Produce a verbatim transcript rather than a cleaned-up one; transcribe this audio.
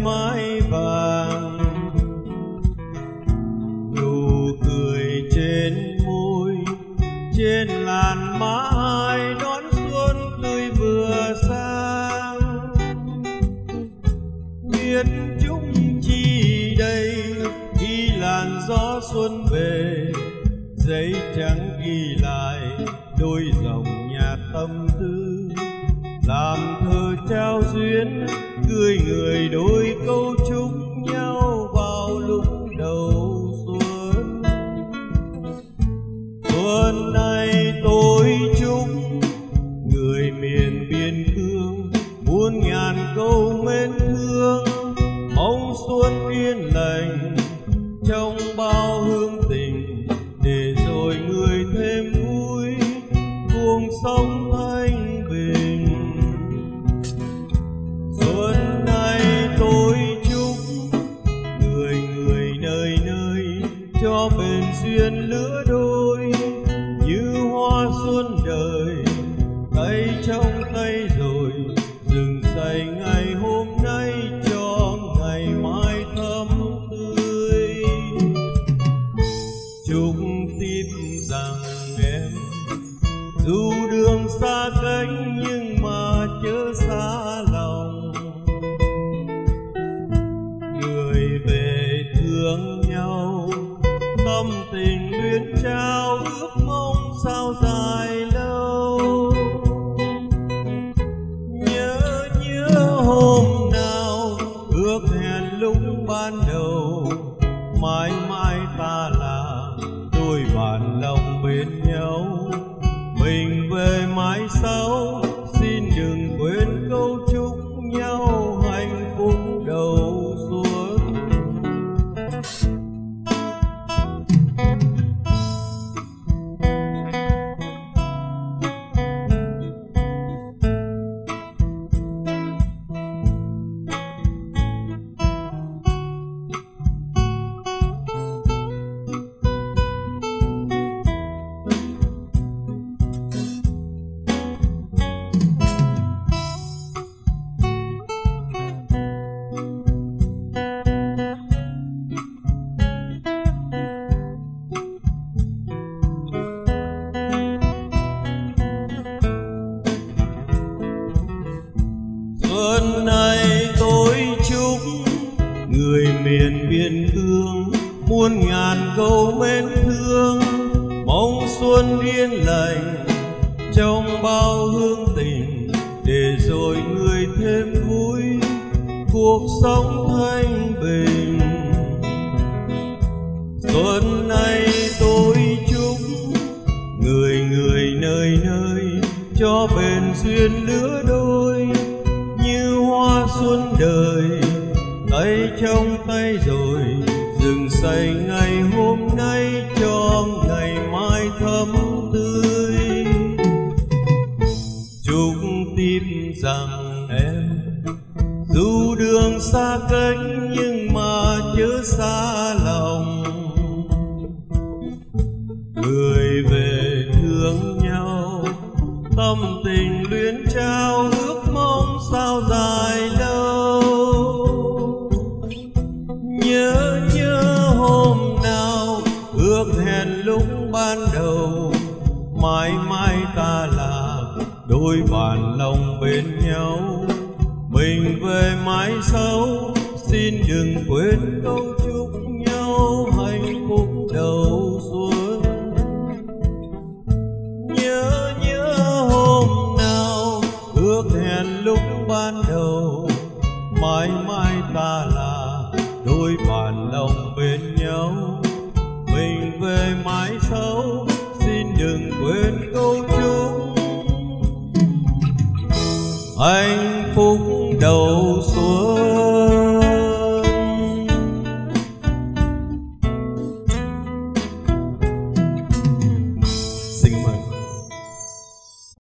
mái vàng, nụ cười trên môi, trên làn má ai đón xuân tươi vừa sang. Biết chúng chi đây ghi làn gió xuân về, giấy trắng ghi lại đôi dòng nhạt tâm tư, làm thơ trao duyên cười người đôi câu chúc nhau vào lúc đầu xuân. Xuân này tôi chúc người miền biên cương muôn ngàn câu mến thương, mong xuân yên lành trong bao hương tình, để rồi người thêm vui cuộc sống thanh bình. Xuân này tôi chúc người người nơi nơi cho bền duyên lứa đôi, như hoa xuân đời tay trong tay rồi rừng say ngày hôm nay cho ngày mai thắm tươi. Chúc tiếp rằng em dù đường xa cách nhưng mà chớ xa lòng, người về thương nhau tâm tình luyến trao ước mong sao dài lâu. Nhớ nhớ hôm nào ước hẹn lúc ban đầu, mãi mãi ta là đôi bạn lòng bên nhau. Mình về mãi sau xin đừng quên câu chúc nhau hạnh phúc đầu xuân. Xuân này tôi chúc người miền biên cương muôn ngàn câu mến thương, mong xuân yên lành trong bao hương tình, để rồi người thêm vui cuộc sống thanh bình. Xuân này tôi chúc người người nơi nơi cho bền duyên lứa đôi, như hoa xuân đời tay trong tay rồi rừng say ngày hôm nay cho ngày mai thắm tươi. Chúc tiếp rằng em dù đường xa cách nhưng mà chớ xa lòng, người về thương nhau tâm tình luyến trao ước mong sao dài lâu. Nhớ nhớ hôm nào ước hẹn lúc ban đầu, mãi mãi ta là đôi bạn lòng bên nhau. Mình về mãi sau xin đừng quên câu chúc nhau hạnh phúc đầu xuân. Nhớ nhớ hôm nào ước hẹn lúc ban đầu, mãi mãi ta là đôi bạn lòng bên nhau. Mình về mãi sau xin đừng quên câu chúc hạnh phúc đầu xuân.